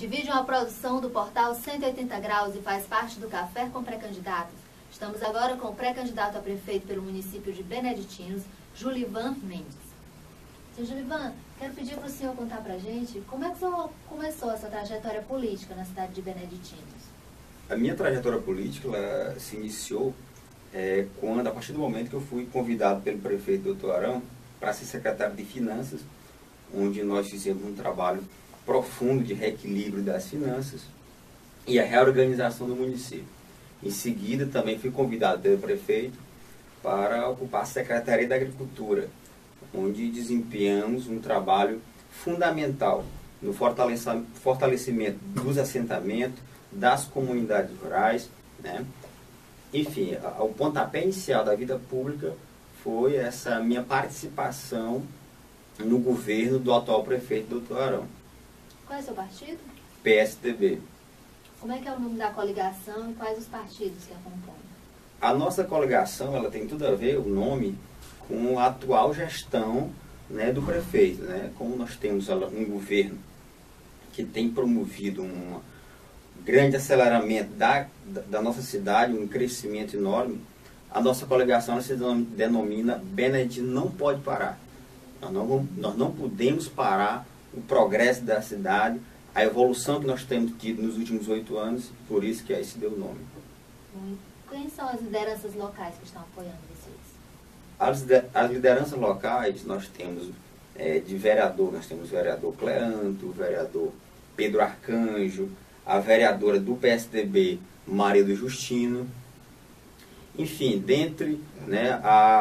Este vídeo é uma produção do portal 180 Graus e faz parte do Café com Pré-Candidatos. Estamos agora com o pré-candidato a prefeito pelo município de Beneditinos, Julivan Mendes. Seu Julivan, quero pedir para o senhor contar para a gente como é que o senhor começou essa trajetória política na cidade de Beneditinos. A minha trajetória política ela se iniciou a partir do momento que eu fui convidado pelo prefeito Dr. Arão para ser secretário de Finanças, onde nós fizemos um trabalho profundo de reequilíbrio das finanças e a reorganização do município. Em seguida, também fui convidado pelo prefeito para ocupar a Secretaria da Agricultura, onde desempenhamos um trabalho fundamental no fortalecimento dos assentamentos, das comunidades rurais, né? Enfim, o pontapé inicial da vida pública foi essa minha participação no governo do atual prefeito Dr. Arão. Qual é o seu partido? PSDB. Como é que é o nome da coligação e quais os partidos que a compõem? A nossa coligação ela tem tudo a ver, o nome, com a atual gestão, né, do prefeito. Né? Como nós temos um governo que tem promovido um grande aceleramento da nossa cidade, um crescimento enorme, a nossa coligação se denomina Beneditinos Não Pode Parar. Nós não podemos parar o progresso da cidade, a evolução que nós temos tido nos últimos 8 anos, por isso que aí se deu o nome. Quem são as lideranças locais que estão apoiando vocês? As lideranças locais, nós temos de vereador, nós temos o vereador Cleanto, o vereador Pedro Arcanjo, a vereadora do PSDB, Maria do Justino, enfim, dentre, né,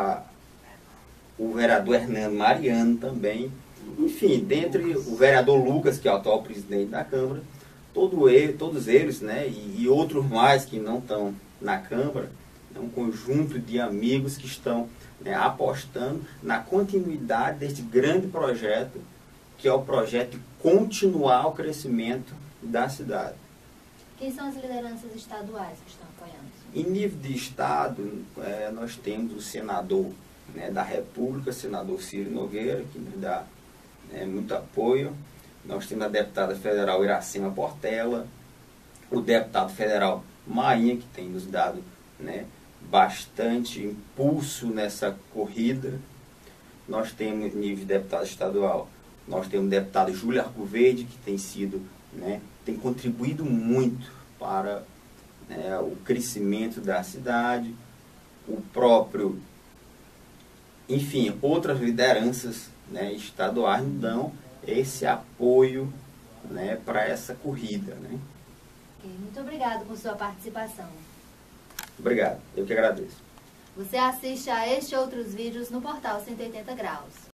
o vereador Hernando Mariano também, enfim, dentre o vereador Lucas, que é o atual presidente da Câmara, todos eles, né, e outros mais que não estão na Câmara, é um conjunto de amigos que estão, né, apostando na continuidade deste grande projeto, que é o projeto de continuar o crescimento da cidade. Quem são as lideranças estaduais que estão apoiando? Em nível de estado, nós temos o senador, né, da República, senador Ciro Nogueira, que nos dá muito apoio. Nós temos a deputada federal Iracema Portela, o deputado federal Mainha, que tem nos dado, né, bastante impulso nessa corrida. Nós temos, em nível de deputado estadual, nós temos o deputado Júlio Arcoverde, que tem sido, né, tem contribuído muito para o crescimento da cidade, o próprio, enfim, outras lideranças, né, estaduais nos dão esse apoio, né, para essa corrida. Né? Muito obrigado por sua participação. Obrigado, eu que agradeço. Você assiste a este e outros vídeos no portal 180 Graus.